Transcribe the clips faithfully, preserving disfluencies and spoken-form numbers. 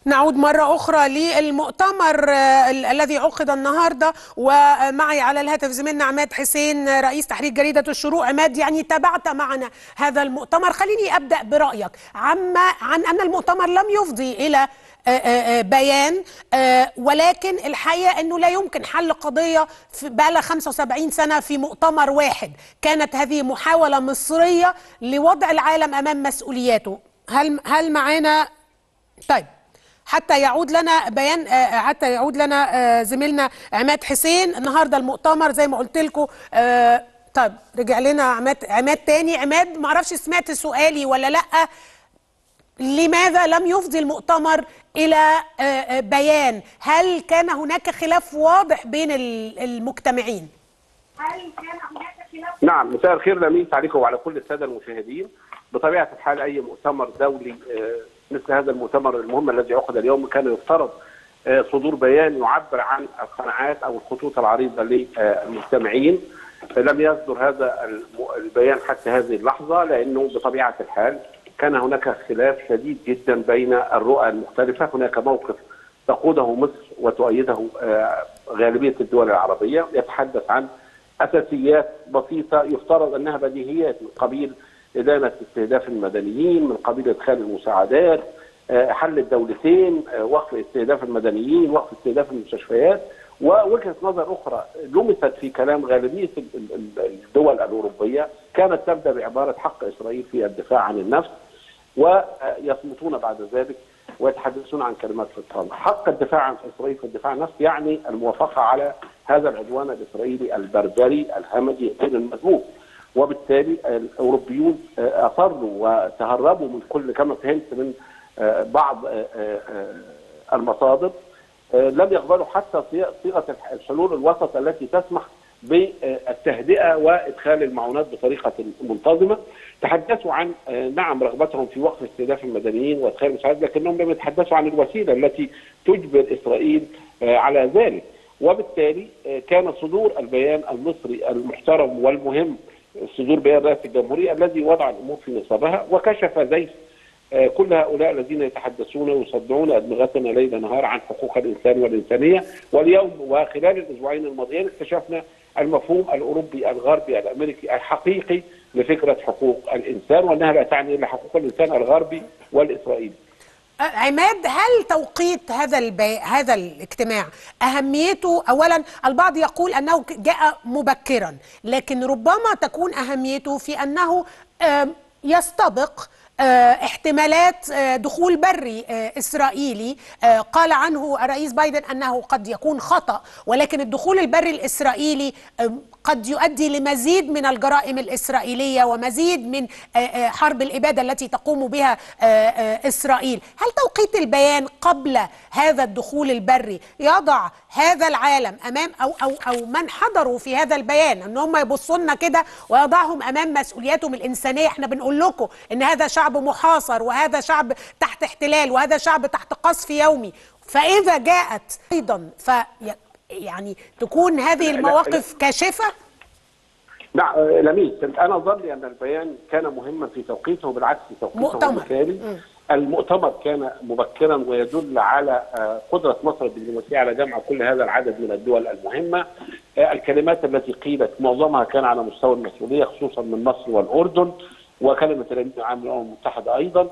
نعود مرة أخرى للمؤتمر ال الذي عقد النهاردة، ومعي على الهاتف زميلنا عماد حسين رئيس تحرير جريدة الشروق. عماد، يعني تابعت معنا هذا المؤتمر، خليني أبدأ برأيك عما عن أن المؤتمر لم يفضي إلى بيان، ولكن الحقيقة أنه لا يمكن حل قضية بقى لها خمسة وسبعين سنة في مؤتمر واحد. كانت هذه محاولة مصرية لوضع العالم أمام مسؤولياته. هل هل معانا؟ طيب، حتى يعود لنا بيان، حتى يعود لنا زميلنا عماد حسين. النهارده المؤتمر زي ما قلت لكم. طيب، رجع لنا عماد عماد تاني. عماد، ما اعرفش سمعت سؤالي ولا لا. لماذا لم يفضي المؤتمر الى بيان؟ هل كان هناك خلاف واضح بين المجتمعين؟ هل كان هناك خلاف؟ نعم، مساء الخير لميس عليكم وعلى كل الساده المشاهدين. بطبيعه الحال اي مؤتمر دولي مثل هذا المؤتمر المهم الذي عقد اليوم كان يفترض صدور بيان يعبر عن القناعات او الخطوط العريضه للمستمعين. لم يصدر هذا البيان حتى هذه اللحظه، لانه بطبيعه الحال كان هناك خلاف شديد جدا بين الرؤى المختلفه. هناك موقف تقوده مصر وتؤيده غالبيه الدول العربيه، يتحدث عن اساسيات بسيطه يفترض انها بديهيات، من قبيل إدانة استهداف المدنيين، من قبيل إدخال المساعدات، حل الدولتين، وقف استهداف المدنيين، وقف استهداف المستشفيات، ووجهة نظر أخرى لمست في كلام غالبية الدول الأوروبية كانت تبدأ بعبارة حق إسرائيل في الدفاع عن النفس، ويصمتون بعد ذلك ويتحدثون عن كلمات في الصمت. حق الدفاع عن إسرائيل في الدفاع عن النفس يعني الموافقة على هذا العدوان الإسرائيلي البربري الهمجي غير المسبوق. وبالتالي الاوروبيون اصروا وتهربوا من كل، كما فهمت من بعض المصادر، لم يقبلوا حتى صيغه الحلول الوسط التي تسمح بالتهدئه وادخال المعونات بطريقه منتظمه. تحدثوا عن نعم رغبتهم في وقف استهداف المدنيين وادخال المساعدات، لكنهم لم يتحدثوا عن الوسيله التي تجبر اسرائيل على ذلك. وبالتالي كان صدور البيان المصري المحترم والمهم صدور بيان رئاسة الجمهورية الذي وضع الأمور في نصابها وكشف زيف كل هؤلاء الذين يتحدثون ويصدعون أدمغتنا ليل نهار عن حقوق الإنسان والإنسانية. واليوم وخلال الأسبوعين الماضيين اكتشفنا المفهوم الأوروبي الغربي الأمريكي الحقيقي لفكرة حقوق الإنسان، وأنها لا تعني إلا حقوق الإنسان الغربي والإسرائيلي. عماد، هل توقيت هذا البي... هذا الاجتماع أهميته؟ أولا، البعض يقول أنه جاء مبكرا، لكن ربما تكون أهميته في أنه يستبق احتمالات دخول بري إسرائيلي. قال عنه الرئيس بايدن أنه قد يكون خطأ، ولكن الدخول البري الإسرائيلي قد يؤدي لمزيد من الجرائم الإسرائيلية ومزيد من حرب الإبادة التي تقوم بها إسرائيل. هل توقيت البيان قبل هذا الدخول البري يضع هذا العالم أمام أو أو أو من حضروا في هذا البيان أن هم يبصوا لنا كده ويضعهم أمام مسؤولياتهم الإنسانية؟ احنا بنقول لكم أن هذا شعب محاصر، وهذا شعب تحت احتلال، وهذا شعب تحت قصف يومي. فإذا جاءت أيضا ف يعني تكون هذه المواقف كاشفة؟ لا لميس، أنا ظني أن البيان كان مهما في توقيته، بالعكس توقيته مثالي. المؤتمر كان مبكرا ويدل على قدرة مصر الدبلوماسية على جمع كل هذا العدد من الدول المهمة. الكلمات التي قيلت معظمها كان على مستوى المسؤولية، خصوصا من مصر والأردن، وكلمة الأمين العام للأمم المتحدة أيضا.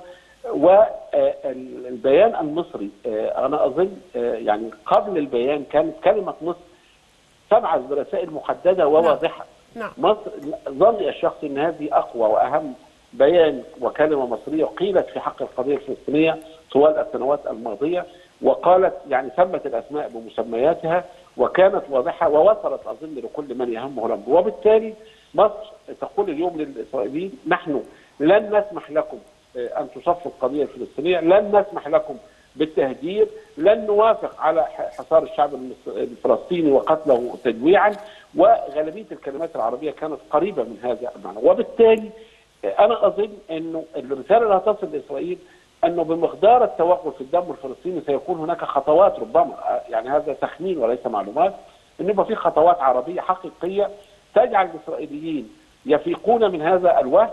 والبيان المصري أنا أظن يعني قبل البيان كانت كلمة مصر تبعث برسائل محددة وواضحة. نعم. مصر ظني الشخصي أن هذه أقوى وأهم بيان وكلمة مصرية قيلت في حق القضية الفلسطينية طوال السنوات الماضية، وقالت يعني سمت الأسماء بمسمياتها وكانت واضحة ووصلت أظن لكل من يهمه الأمر. وبالتالي مصر تقول اليوم للإسرائيليين: نحن لن نسمح لكم أن تصفوا القضية الفلسطينية، لن نسمح لكم بالتهجير، لن نوافق على حصار الشعب الفلسطيني وقتله تجويعا. وغالبية الكلمات العربية كانت قريبة من هذا المعنى. وبالتالي أنا أظن أنه الرسالة اللي هتصل لإسرائيل أنه بمقدار التوقف في الدم الفلسطيني سيكون هناك خطوات، ربما يعني هذا تخمين وليس معلومات، أن يبقى في خطوات عربية حقيقية تجعل الإسرائيليين يفيقون من هذا الوهم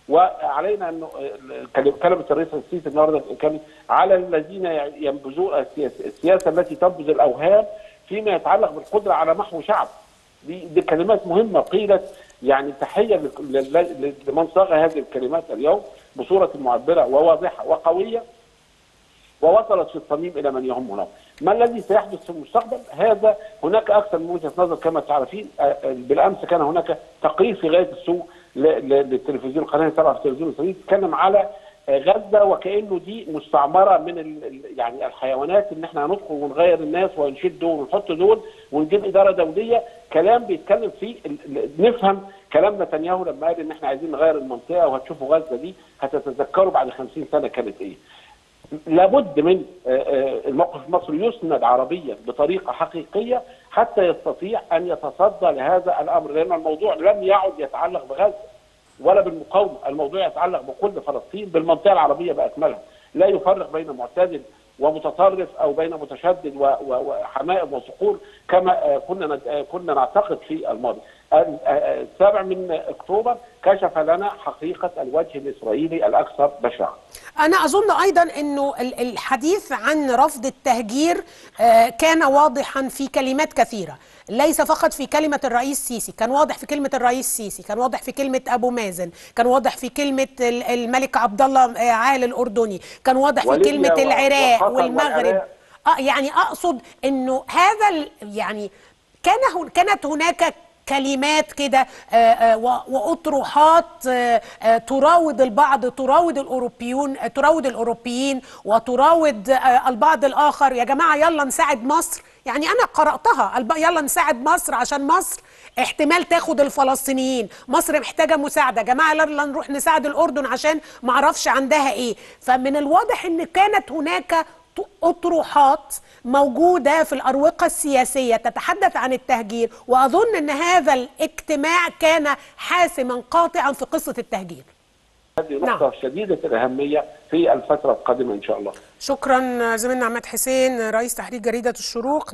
وعلينا انه كلمه الرئيس السيسي النهارده كانت على الذين ينبذون السياسه التي تنبذ الاوهام فيما يتعلق بالقدره على محو شعب. دي, دي كلمات مهمه قيلت، يعني تحيه لمن صاغ هذه الكلمات اليوم بصوره معبره وواضحه وقويه ووصلت في الصميم الى من يهمنا. ما الذي سيحدث في المستقبل؟ هذا هناك اكثر من وجهه نظر كما تعرفين. بالامس كان هناك تقرير في غايه السوء للتلفزيون القناه سبعة في التلفزيون الاسرائيلي تتكلم على غزه وكانه دي مستعمره من يعني الحيوانات، ان احنا هندخل ونغير الناس ونشد دول ونحط دول ونجيب اداره دوليه. كلام بيتكلم فيه نفهم كلام نتنياهو لما قال ان احنا عايزين نغير المنطقه وهتشوفوا غزه دي هتتذكروا بعد خمسين سنه كانت ايه. لابد من الموقف المصري يسند عربيا بطريقه حقيقيه حتى يستطيع ان يتصدى لهذا الامر، لان الموضوع لم يعد يتعلق بغزه ولا بالمقاومه، الموضوع يتعلق بكل فلسطين بالمنطقه العربيه باكملها، لا يفرق بين معتدل ومتطرف او بين متشدد وحمائم وصقور كما كنا كنا نعتقد في الماضي. السابع من اكتوبر كشف لنا حقيقه الوجه الاسرائيلي الاكثر بشاعه. أنا أظن أيضا أنه الحديث عن رفض التهجير كان واضحا في كلمات كثيرة، ليس فقط في كلمة الرئيس السيسي، كان واضح في كلمة الرئيس السيسي، كان واضح في كلمة أبو مازن، كان واضح في كلمة الملك عبد الله عال الأردني، كان واضح في كلمة العراق والمغرب. آه يعني أقصد أنه هذا يعني كان كانت هناك كلمات كده واطروحات تراود البعض، تراود الاوروبيون، تراود الاوروبيين وتراود البعض الاخر. يا جماعه يلا نساعد مصر، يعني انا قراتها، يلا نساعد مصر عشان مصر احتمال تاخد الفلسطينيين، مصر محتاجه مساعده، يا جماعه يلا نروح نساعد الاردن عشان ما اعرفش عندها ايه. فمن الواضح ان كانت هناك أطروحات موجودة في الأروقة السياسية تتحدث عن التهجير، وأظن أن هذا الاجتماع كان حاسما قاطعا في قصة التهجير. هذه نقطة نعم. شديدة الأهمية في الفترة القادمة إن شاء الله. شكرا زميلنا عماد حسين رئيس تحرير جريدة الشروق.